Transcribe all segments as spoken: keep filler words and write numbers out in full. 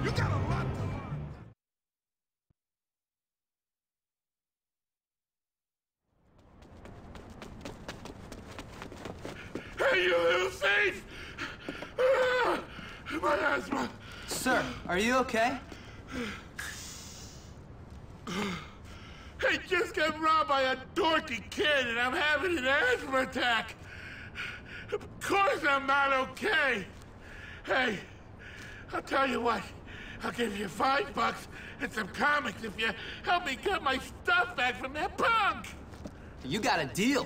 You got a lot to learn. Hey, you little thief! Ah, my asthma. Sir, are you okay? I just got robbed by a dorky kid and I'm having an asthma attack. Of course I'm not okay. Hey, I'll tell you what. I'll give you five bucks and some comics if you help me get my stuff back from that punk. You got a deal.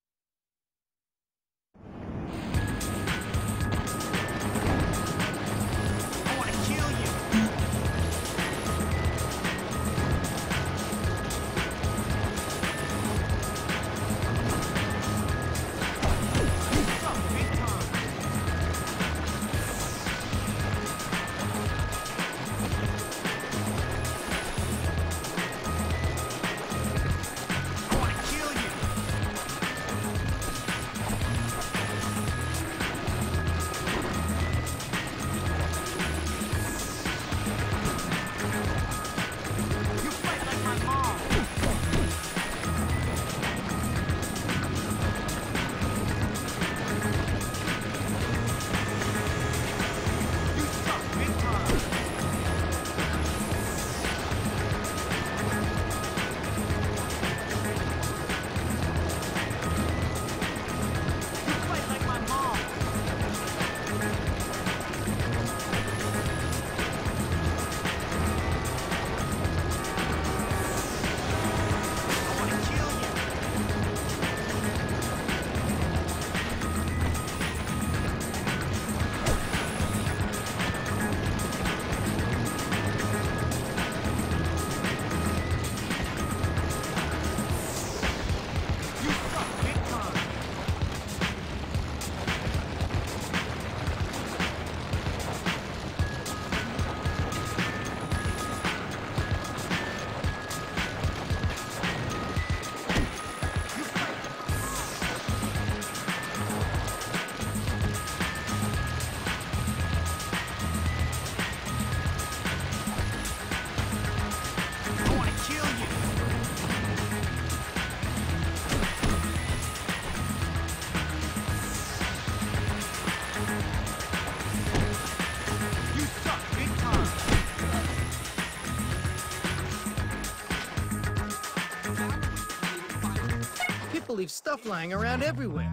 People leave stuff lying around everywhere.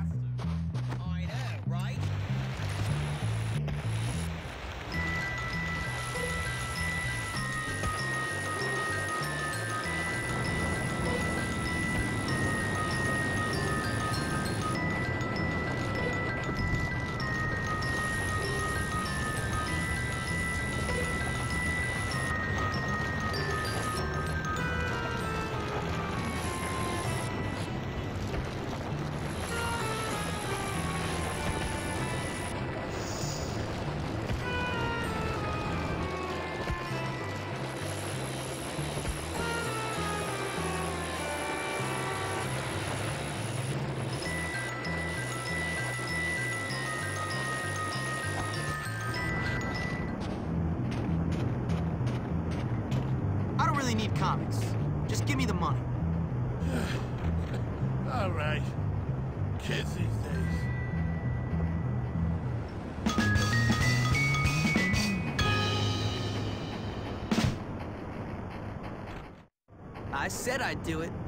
I know, right? I really need comics. Just give me the money. All right. Kids these days. I said I'd do it.